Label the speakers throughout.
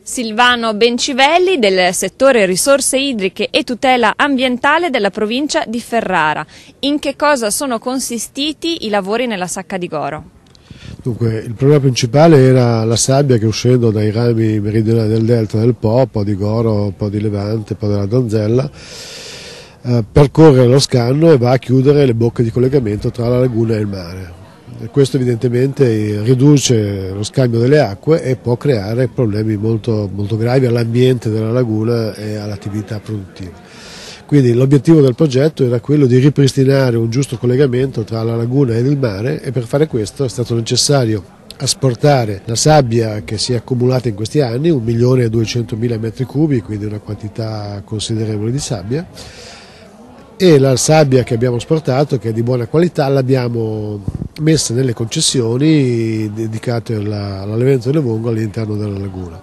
Speaker 1: Silvano Bencivelli del settore risorse idriche e tutela ambientale della provincia di Ferrara. In che cosa sono consistiti i lavori nella Sacca di Goro?
Speaker 2: Dunque, il problema principale era la sabbia che, uscendo dai rami meridionali del delta del Po, un po' di Goro, un po' di Levante, un po' della Donzella, percorre lo scanno e va a chiudere le bocche di collegamento tra la laguna e il mare. Questo evidentemente riduce lo scambio delle acque e può creare problemi molto gravi all'ambiente della laguna e all'attività produttiva. Quindi l'obiettivo del progetto era quello di ripristinare un giusto collegamento tra la laguna e il mare, e per fare questo è stato necessario asportare la sabbia che si è accumulata in questi anni, 1.200.000 metri cubi, quindi una quantità considerevole di sabbia, e la sabbia che abbiamo asportato, che è di buona qualità, l'abbiamo messa nelle concessioni dedicate all'allevamento delle vongole all'interno della laguna.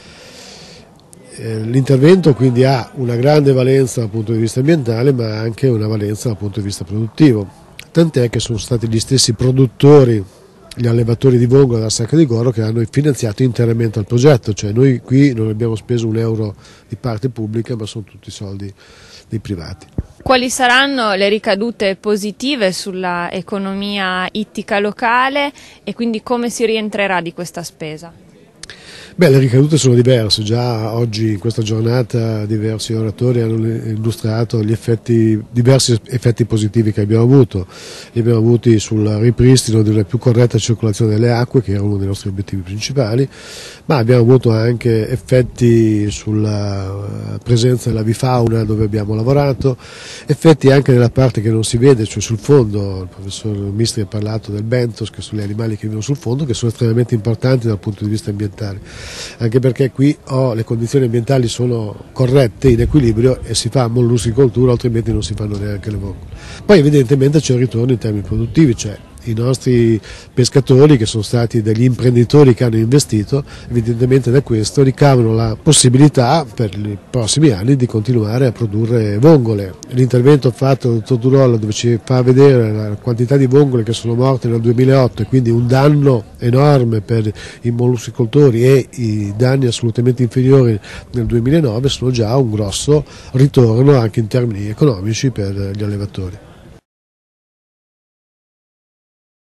Speaker 2: L'intervento quindi ha una grande valenza dal punto di vista ambientale, ma anche una valenza dal punto di vista produttivo, tant'è che sono stati gli stessi produttori, gli allevatori di vongole della Sacca di Goro, che hanno finanziato interamente il progetto, cioè noi qui non abbiamo speso un euro di parte pubblica, ma sono tutti soldi dei privati.
Speaker 1: Quali saranno le ricadute positive sulla economia ittica locale e quindi come si rientrerà di questa spesa?
Speaker 2: Beh, le ricadute sono diverse, già oggi in questa giornata diversi oratori hanno illustrato diversi effetti positivi che abbiamo avuto. Li abbiamo avuti sul ripristino di una più corretta circolazione delle acque, che era uno dei nostri obiettivi principali, ma abbiamo avuto anche effetti sulla presenza dell'avifauna dove abbiamo lavorato, effetti anche nella parte che non si vede, cioè sul fondo. Il professor Mistri ha parlato del bentos, che sono gli animali che vivono sul fondo, che sono estremamente importanti dal punto di vista ambientale, anche perché qui le condizioni ambientali sono corrette, in equilibrio, e si fa mollusicoltura, altrimenti non si fanno neanche le vongole. Poi evidentemente c'è un ritorno in termini produttivi, cioè i nostri pescatori, che sono stati degli imprenditori che hanno investito, evidentemente da questo ricavano la possibilità per i prossimi anni di continuare a produrre vongole. L'intervento fatto dal dottor Durolla, dove ci fa vedere la quantità di vongole che sono morte nel 2008 e quindi un danno enorme per i mollusicoltori e i danni assolutamente inferiori nel 2009, sono già un grosso ritorno anche in termini economici per gli allevatori.